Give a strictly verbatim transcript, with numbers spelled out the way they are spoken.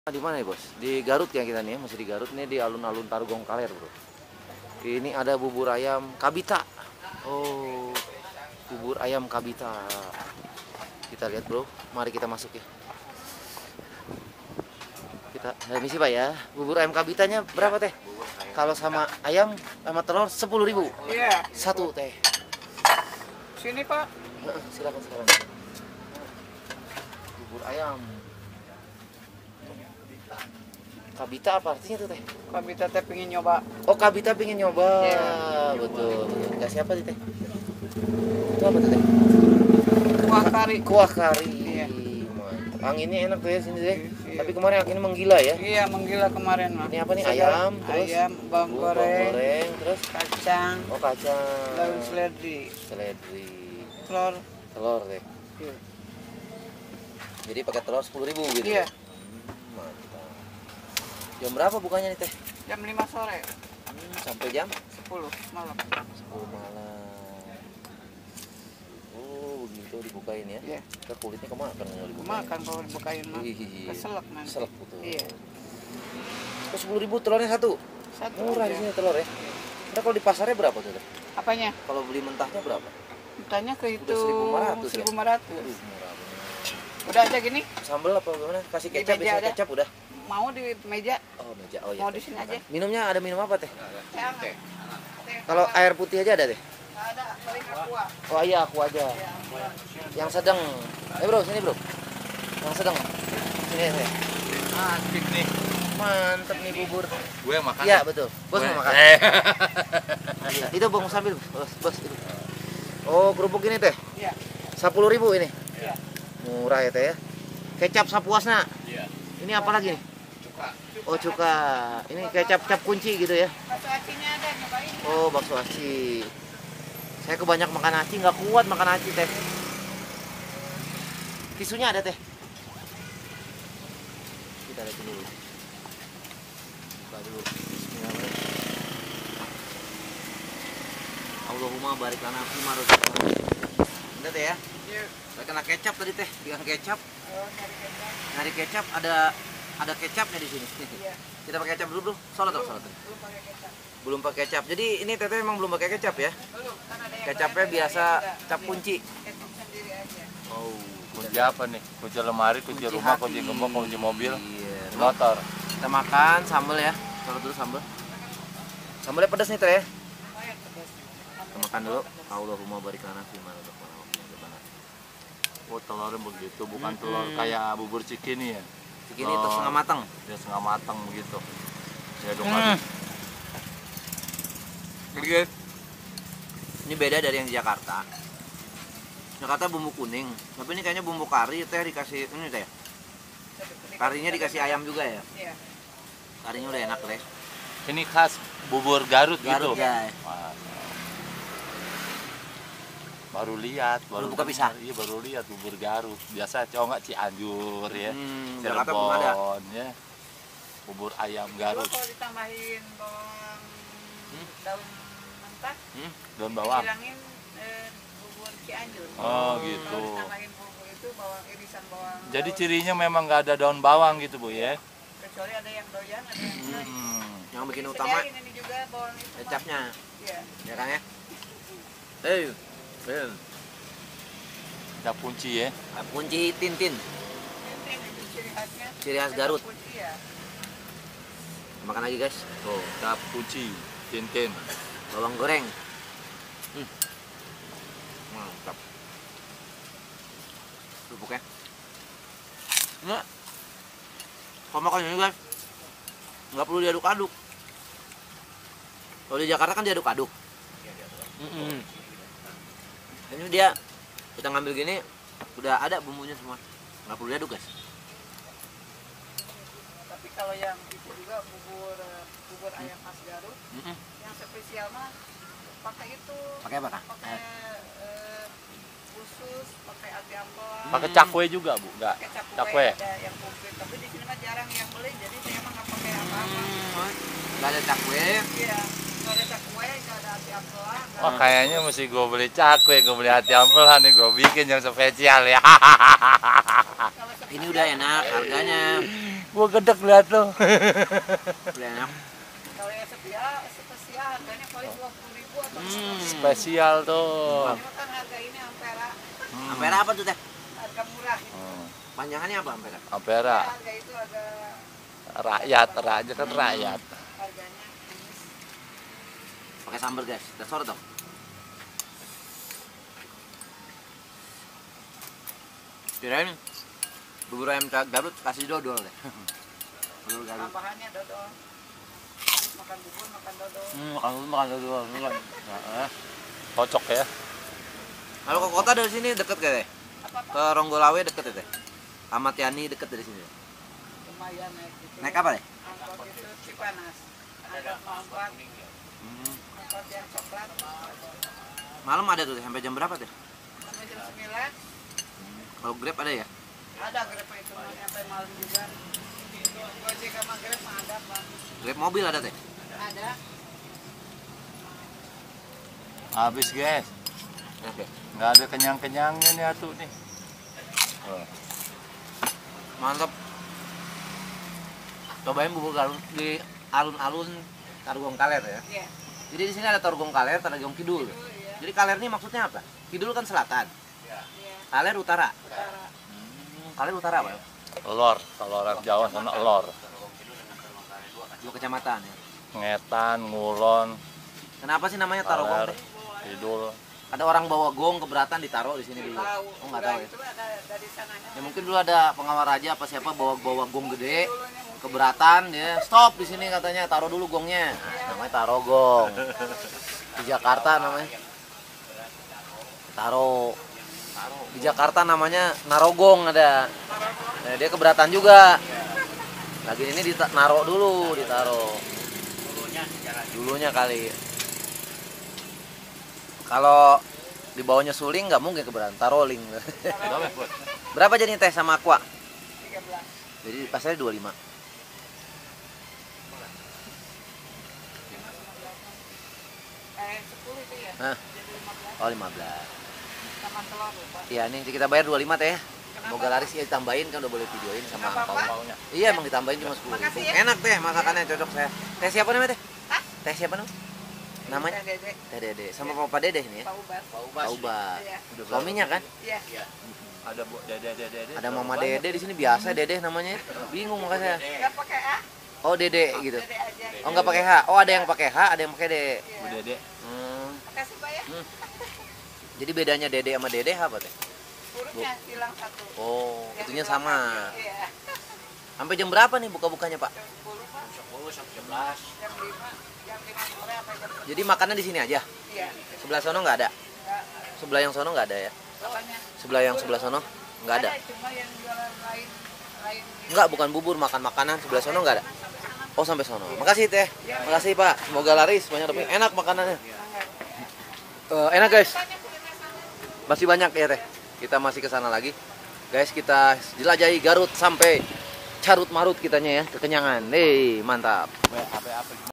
Di mana ya bos? Di Garut ya kita nih ya, masih di Garut nih, di alun-alun Tarogong Kaler bro. Ini ada bubur ayam Kabita. Oh, bubur ayam Kabita. Kita lihat bro, mari kita masuk ya. Kita, nah, misi pak ya, bubur ayam Kabitanya berapa teh? Kalau sama ayam sama telur sepuluh ribu. Iya. Satu teh. Sini pak. Silakan silakan. Bubur ayam Kabita apa artinya tuh teh? Kabita teh pengen nyoba. Oh Kabita pengen nyoba. Ya, betul. Betul. Siapa sih teh? Itu apa tuh teh? Kuah kari. Kuah kari. Iya. Mantap. Anginnya enak tuh ya sini deh. Iya. Tapi kemarin anginnya menggila ya. Iya menggila kemarin mah. Ini apa nih? Segar, Ayam, terus ayam, bawang oh, goreng, bawang goreng, terus kacang, oh kacang, daun seledri, seledri, telur. telur deh. Iya. Jadi pakai telur sepuluh ribu gitu. Iya. Hmm, mantap. Jam berapa bukanya nih teh? Jam lima sore. Hmm, sampai jam sepuluh malam. sepuluh malam. Oh, begitu dibukain ya. Iya. Kita kulitnya kemakan kalau dibukain. Makan kalau dibukain mah. Ih, Keselak nanti. Selek betul. Iya. Oh, sepuluh ribu telurnya satu. Satu. Murah di aja. sini telur ya. Nah, kalau di pasarnya berapa tuh teh? Apanya? Kalau beli mentahnya berapa? Tanya ke itu seribu lima ratus ya? seribu lima ratus. Aduh, murah banget. Udah aja gini. Sambel apa gimana? Kasih Di kecap, meja biasanya ada. kecap udah. Mau di meja? Oh, meja. Oh, iya. Mau di sini aja. Minumnya ada minum apa teh? Teh hangat. Teh Kalau hangat. air putih aja ada teh? Nggak ada, paling aqua. Oh iya, aku aja. Iya, aqua. Yang sedang. Eh bro, sini bro. Yang sedang. Sini ya. Asik nih. Mantep nih bubur. Gue yang makan. Iya betul. Bos Gue- mau makan. Eh. Iya. Itu bang sambil bos, bos itu. Oh kerupuk ini teh. Iya. Sepuluh ribu ini. Iya. Murah ya teh ya. Kecap sapuasna. Iya. Ini apa lagi nih? Cuka. Oh cuka. Ini kecap cap kunci gitu ya. Bakso acinya ada, nyobain. Oh bakso aci. Saya kebanyak makan aci, nggak kuat makan aci teh. Tisunya ada teh. Kita lihat dulu. Buka dulu. Bismillahirrahmanirrahim. Allahumma barik lana fima razaqtana. Udah teh ya. Iya. Saya kena kecap tadi teh, dengan kecap. Oh, nyari kecap. Nyari kecap ada ada kecapnya di sini. Iya. Kita pakai kecap dulu, Bro. Salat dong, salat. Belum pakai kecap. Belum pakai kecap. Jadi ini teteh memang belum pakai kecap ya. Belum, kan ada yang Kecapnya lain, biasa ada yang cap enggak. kunci. Kecap sendiri aja. Oh, Kunci apa nih? Kunci lemari, kunci, rumah, hati. kunci gembok, kunci mobil, Iya. kunci motor. Kita makan sambal ya. Salat dulu sambal. Sambalnya pedas nih teh ya. Lumayan pedas. Kita makan dulu. Allahumma barik lana fima razaqtana. Oh, telurnya begitu, bukan Mm-mm. telur kayak bubur cikini ya. Segini itu setengah matang. Dia setengah matang begitu. Saya dong Hmm. Lihat. Ini beda dari yang di Jakarta. Jakarta bumbu kuning, tapi ini kayaknya bumbu kari teh dikasih ini teh. Karinya dikasih ayam juga ya. Iya. Karinya udah enak teh. Ini khas bubur Garut, Garut gitu. ya. Wah. Baru lihat, baru Baru buka pisah? Iya, baru lihat bubur Garut. Biasa cowok nggak Cianjur ya. Hmm, Jakarta belum ada. Cirebon ya. Bubur ayam Kalau Garut. kalau ditambahin bawang Hmm? daun mentah, Hmm? Daun bawang. hilangin eh, bubur Cianjur. Oh, gitu. Kalau ditambahin bumbu itu bawang irisan bawang. Jadi daun. cirinya memang nggak ada daun bawang gitu Bu ya. Kecuali ada yang doyan, ada yang enggak. Hmm. Yang bikin Disediain utama ini juga bawang itu. Mas. kecapnya, Iya. ya kan ya? Eh, eh, Ada kunci ya. kunci Tintin, Ini itu ciri khasnya. Ciri khas Kecap Garut. kunci ya. makan lagi guys. Tuh, ada kunci Tintin. Bawang goreng, hmm. Mantap. Kerupuknya, nggak, kalau makan ini guys, nggak perlu diaduk-aduk. Kalau di Jakarta kan diaduk-aduk. Mm-mm. Ini dia kita ngambil gini udah ada bumbunya semua, nggak perlu diaduk guys. Tapi kalau yang itu juga bubur eh, bubur ayam khas Garut, Mm-mm. yang spesial mah pakai itu. Pakai apa kak? Pakai eh, usus, pakai ati ampela. Pakai cakwe juga Bu, nggak? Pakai cakwe, Cakwe. ada yang komplit. Tapi di sini mah jarang yang beli, jadi saya emang nggak pakai apa-apa. Hmm, nggak ada cakwe. Iya, nggak ada cakwe, nggak ada ati ampela. nggak Wah ada- kayaknya mesti gue beli cakwe, gue beli hati ampelan nih, gue bikin yang spesial ya. kalau Ini spesial udah enak harganya. Gua gedek lihat lo. Udah enak. Kalau yang spesial, spesial harganya paling dua puluh ribu atau Hmm. Spesial tuh. ini kan harga ini ampera. Ampera apa tuh teh? Harga murah itu. Hmm. Panjangannya apa ampera? Ampera. Harga itu harga Rakyat, rakyat kan rakyat. harganya ini. Pakai sambal guys, kita sorot dong. Kirain bubur ayam Garut kasih dodol deh. Dodol Garut. Tambahannya dodol. Habis makan bubur, makan dodol. Hmm, makan dulu, makan dulu. Makan. Nah, cocok ya. Kalau ke kota dari sini deket gak teh? Apa-apa Ke Ronggolawe deket ya teh? Ahmad Yani deket dari sini. lumayan naik gitu. Naik apa deh? Angkot itu Cipanas. Angkot empat, Hmm. angkot yang coklat. Malam ada tuh teh, sampai jam berapa teh? Sampai jam sembilan. Kalau Grab ada ya? Ada Grab itu sampai malam juga. Gojek sama Grab mah ada, Pak. Grab mobil ada teh? Ada. Habis guys. Oke. Nggak ada kenyang-kenyangnya nih atuh nih. Oh. Mantap. Cobain bubur Garut di alun-alun Tarogong Kaler ya. Iya. Jadi di sini ada Tarogong Kaler, Tarogong Kidul. Itu ya. Jadi Kaler ini maksudnya apa? Kidul kan selatan, Iya. Kaler utara. Utara. Hmm, Kaler utara apa? Elor, kalau orang Jawa sana elor. Dua kecamatan ya. Ngetan, Ngulon, Kenapa sih namanya Tarogong? Kaler, teh? Kidul. Ada orang bawa gong keberatan ditaruh di sini dulu. Tahu. Oh nggak Udah tahu ya. itu ada dari sananya. Ya mungkin dulu ada pengawal raja apa siapa bawa bawa gong gede Dulunya mungkin keberatan ya stop di sini katanya taruh dulu gongnya. Namanya Tarogong. Di Jakarta namanya Taro. Di Jakarta namanya Narogong ada. Nah, dia keberatan juga. Lagi ini ditaro dulu, ditaro. Dulunya kali. Kalau di bawahnya suling nggak mungkin keberatan, taroling. Berapa jadi teh sama aqua? tiga belas. Jadi pasarnya dua puluh lima. Eh sepuluh itu ya. Hah? Jadi lima belas Oh lima belas. sama telur lupa. Iya nih kita bayar dua puluh lima teh. Kenapa? Moga laris ya ditambahin kan udah boleh videoin sama Nggak apa-apa. angpau. Iya emang ditambahin cuma sepuluh ribu. Makasih ya. Enak teh masakannya cocok saya. Teh siapa namanya teh? Hah? Teh siapa namanya? Namanya? Teh Dede, Teh Dede sama Papa Dede nih ya. Pak Ubas. Pak Ubas. Iya. Suaminya kan? Iya. Ada bu, dede, dede, dede. Ada Mama Dede di sini biasa Dede namanya. Bingung makanya. Enggak pakai A, Oh Dede gitu. Dede aja. Oh nggak pakai H. Oh ada yang pakai H, ada yang pakai D. Bu dede. Hmm. Makasih Pak ya. Jadi bedanya Dede sama Dede apa teh? Hurufnya hilang satu. Oh, Yang itunya di sama. belakang. Iya. Sampai jam berapa nih buka-bukanya, Pak? Jam sepuluh Pak. sepuluh sampai jam sebelas. Jam lima. Jam lima sore apa jam sepuluh? Jadi makannya di sini aja. Iya. Sebelah sono nggak ada. Enggak. Sebelah yang sono nggak ada ya. Bawahnya. Sebelah yang sebelah sono nggak ada. Cuma yang jualan lain lain. Nggak, bukan bubur, makan makanan sebelah sono nggak ada. Oh sampai sono. Makasih teh. Makasih Pak. Semoga laris banyak lebih enak makanannya. Eh, enak guys. Masih banyak ya teh. Kita masih ke sana lagi. Guys kita jelajahi Garut sampai carut marut kitanya ya kekenyangan. Hei mantap. Apa apa